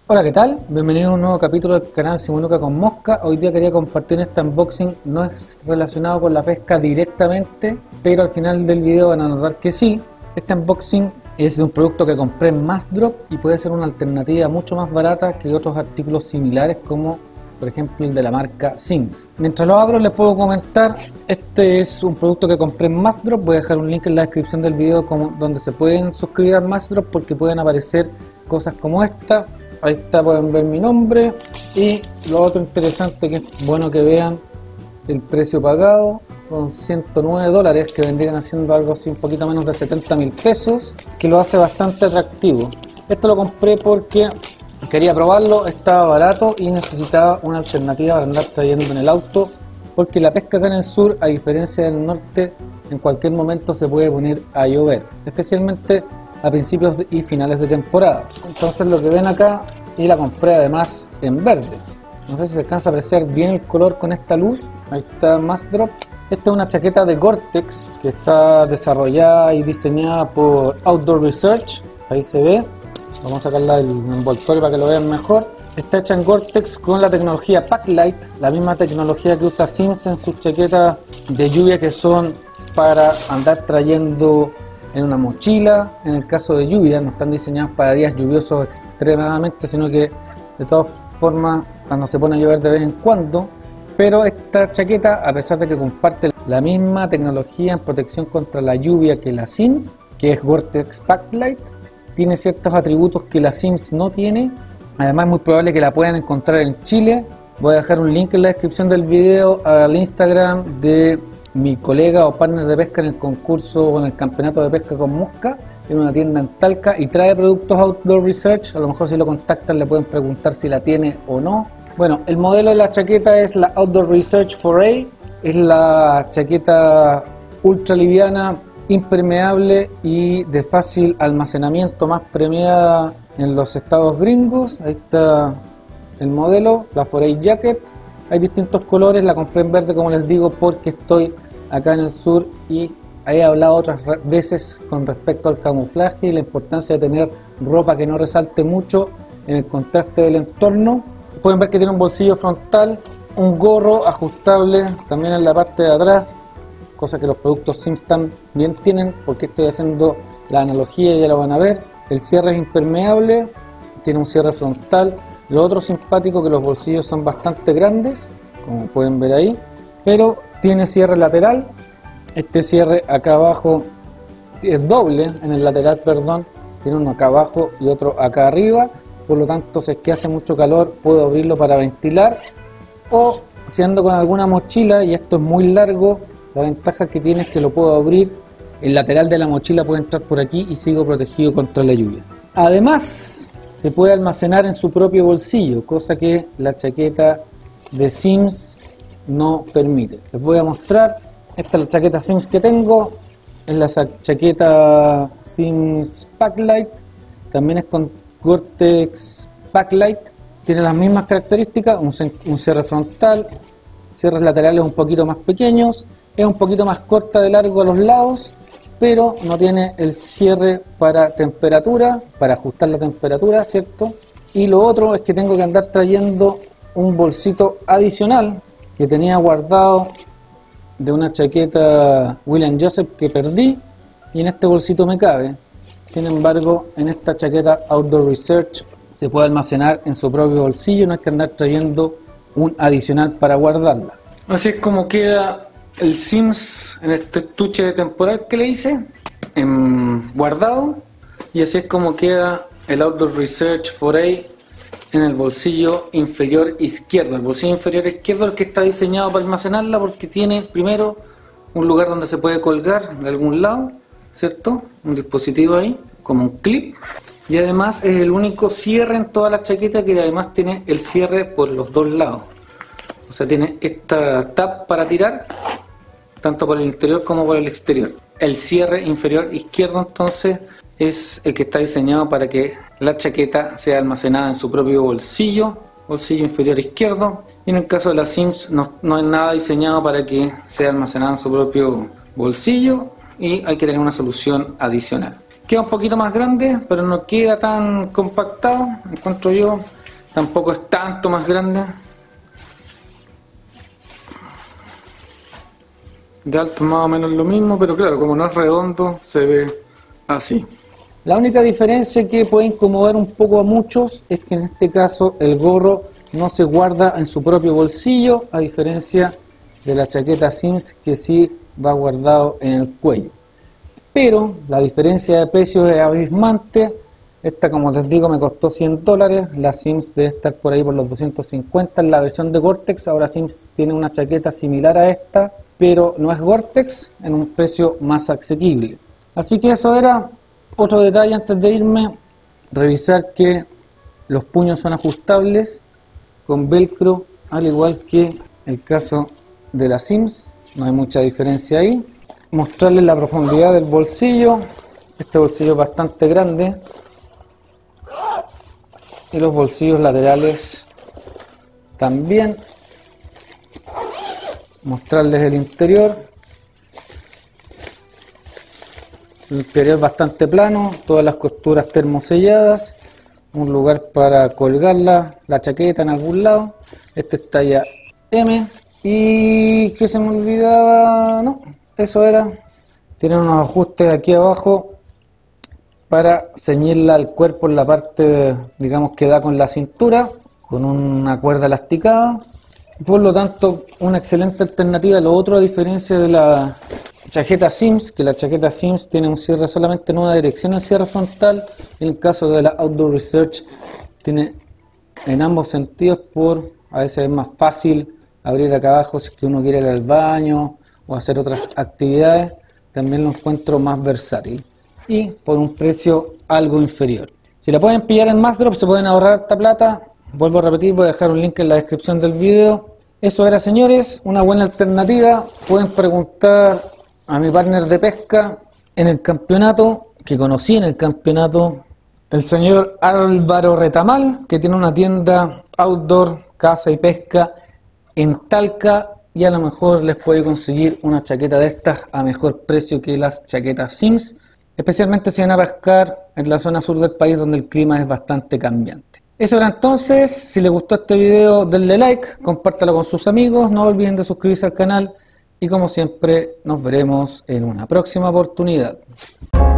Hola, ¿qué tal? Bienvenido a un nuevo capítulo del canal Simonuca con Mosca. Hoy día quería compartir este unboxing, no es relacionado con la pesca directamente, pero al final del video van a notar que sí. Este unboxing es de un producto que compré en Massdrop y puede ser una alternativa mucho más barata que otros artículos similares como por ejemplo el de la marca Simms. Mientras lo abro les puedo comentar, este es un producto que compré en Massdrop. Voy a dejar un link en la descripción del video donde se pueden suscribir a Massdrop porque pueden aparecer cosas como esta. Ahí está, pueden ver mi nombre. Y lo otro interesante que es bueno que vean el precio pagado, son $109, que vendrían haciendo algo así un poquito menos de 70.000 pesos, que lo hace bastante atractivo. Esto lo compré porque quería probarlo, estaba barato y necesitaba una alternativa para andar trayendo en el auto, porque la pesca acá en el sur, a diferencia del norte, en cualquier momento se puede poner a llover, especialmente a principios y finales de temporada. Entonces lo que ven acá, y la compré además en verde, no sé si se alcanza a apreciar bien el color con esta luz. Ahí está Massdrop. Esta es una chaqueta de Gore-Tex que está desarrollada y diseñada por Outdoor Research. Ahí se ve. Vamos a sacarla del envoltorio para que lo vean mejor. Está hecha en Gore-Tex con la tecnología Packlight, la misma tecnología que usa Simms en sus chaquetas de lluvia, que son para andar trayendo en una mochila. En el caso de lluvia, no están diseñadas para días lluviosos extremadamente, sino que de todas formas cuando se pone a llover de vez en cuando. Pero esta chaqueta, a pesar de que comparte la misma tecnología en protección contra la lluvia que la Simms, que es Gore-Tex Packlight, tiene ciertos atributos que la Simms no tiene. Además es muy probable que la puedan encontrar en Chile. Voy a dejar un link en la descripción del video al Instagram de mi colega o partner de pesca en el concurso o en el campeonato de pesca con mosca. Tiene una tienda en Talca y trae productos Outdoor Research. A lo mejor si lo contactan le pueden preguntar si la tiene o no. Bueno, el modelo de la chaqueta es la Outdoor Research 4A. Es la chaqueta ultra liviana, impermeable y de fácil almacenamiento, más premiada en los estados gringos. Ahí está el modelo, la 4A Jacket. Hay distintos colores, la compré en verde como les digo porque estoy acá en el sur y he hablado otras veces con respecto al camuflaje y la importancia de tener ropa que no resalte mucho en el contraste del entorno. Pueden ver que tiene un bolsillo frontal, un gorro ajustable también en la parte de atrás, cosa que los productos Simms también tienen, porque estoy haciendo la analogía y ya lo van a ver. El cierre es impermeable, tiene un cierre frontal. Lo otro simpático que los bolsillos son bastante grandes, como pueden ver ahí, pero tiene cierre lateral. Este cierre acá abajo es doble, en el lateral, perdón, tiene uno acá abajo y otro acá arriba, por lo tanto si es que hace mucho calor puedo abrirlo para ventilar, o si ando con alguna mochila y esto es muy largo, la ventaja que tiene es que lo puedo abrir, el lateral de la mochila puede entrar por aquí y sigo protegido contra la lluvia. Además se puede almacenar en su propio bolsillo, cosa que la chaqueta de Simms no permite. Les voy a mostrar. Esta es la chaqueta Simms que tengo, es la chaqueta Simms Packlight, también es con Gore-Tex Packlight, tiene las mismas características, un cierre frontal, cierres laterales un poquito más pequeños, es un poquito más corta de largo a los lados, pero no tiene el cierre para temperatura, para ajustar la temperatura, ¿cierto? Y lo otro es que tengo que andar trayendo un bolsito adicional que tenía guardado de una chaqueta William Joseph que perdí, y en este bolsito me cabe. Sin embargo, en esta chaqueta Outdoor Research se puede almacenar en su propio bolsillo, no hay que andar trayendo un adicional para guardarla. Así es como queda el Simms en este estuche temporal que le hice, guardado, y así es como queda el Outdoor Research 4A en el bolsillo inferior izquierdo. El bolsillo inferior izquierdo es el que está diseñado para almacenarla, porque tiene primero un lugar donde se puede colgar de algún lado, ¿cierto? Un dispositivo ahí, como un clip, y además es el único cierre en toda la chaqueta que además tiene el cierre por los dos lados. O sea, tiene esta tab para tirar, tanto por el interior como por el exterior. El cierre inferior izquierdo entonces es el que está diseñado para que la chaqueta sea almacenada en su propio bolsillo inferior izquierdo, y en el caso de la Simms no es nada diseñado para que sea almacenada en su propio bolsillo y hay que tener una solución adicional. Queda un poquito más grande, pero no queda tan compactado, encuentro yo. tampoco es tanto más grande. De alto más o menos lo mismo, pero claro, como no es redondo, se ve así. La única diferencia que puede incomodar un poco a muchos es que en este caso el gorro no se guarda en su propio bolsillo, a diferencia de la chaqueta Sims que sí va guardado en el cuello. Pero la diferencia de precio es abismante. Esta, como les digo, me costó $100. La Sims debe estar por ahí por los 250 en la versión de Gore-Tex. Ahora Sims tiene una chaqueta similar a esta, pero no es Gore-Tex, en un precio más asequible. Así que eso era. Otro detalle antes de irme, revisar que los puños son ajustables con velcro, al igual que el caso de la Sims, no hay mucha diferencia ahí. Mostrarles la profundidad del bolsillo. Este bolsillo es bastante grande y los bolsillos laterales también. Mostrarles el interior. El interior es bastante plano, todas las costuras termoselladas, un lugar para colgar la chaqueta en algún lado. Este es talla M. Y que se me olvidaba, no, eso era. Tiene unos ajustes aquí abajo para ceñirla al cuerpo en la parte, digamos, que da con la cintura, con una cuerda elasticada. Por lo tanto, una excelente alternativa. Lo otro, a diferencia de la chaqueta Sims, que la chaqueta Sims tiene un cierre solamente en una dirección, el cierre frontal. En el caso de la Outdoor Research tiene en ambos sentidos, a veces es más fácil abrir acá abajo si es que uno quiere ir al baño o hacer otras actividades. También lo encuentro más versátil y por un precio algo inferior. Si la pueden pillar en Massdrop se pueden ahorrar esta plata. Vuelvo a repetir, voy a dejar un link en la descripción del video. Eso era, señores, una buena alternativa. Pueden preguntar a mi partner de pesca en el campeonato, que conocí en el campeonato, el señor Álvaro Retamal, que tiene una tienda outdoor, caza y pesca en Talca, y a lo mejor les puede conseguir una chaqueta de estas a mejor precio que las chaquetas Sims, especialmente si van a pescar en la zona sur del país donde el clima es bastante cambiante. Eso era entonces. Si les gustó este video, denle like, compártalo con sus amigos, no olviden de suscribirse al canal y como siempre nos veremos en una próxima oportunidad.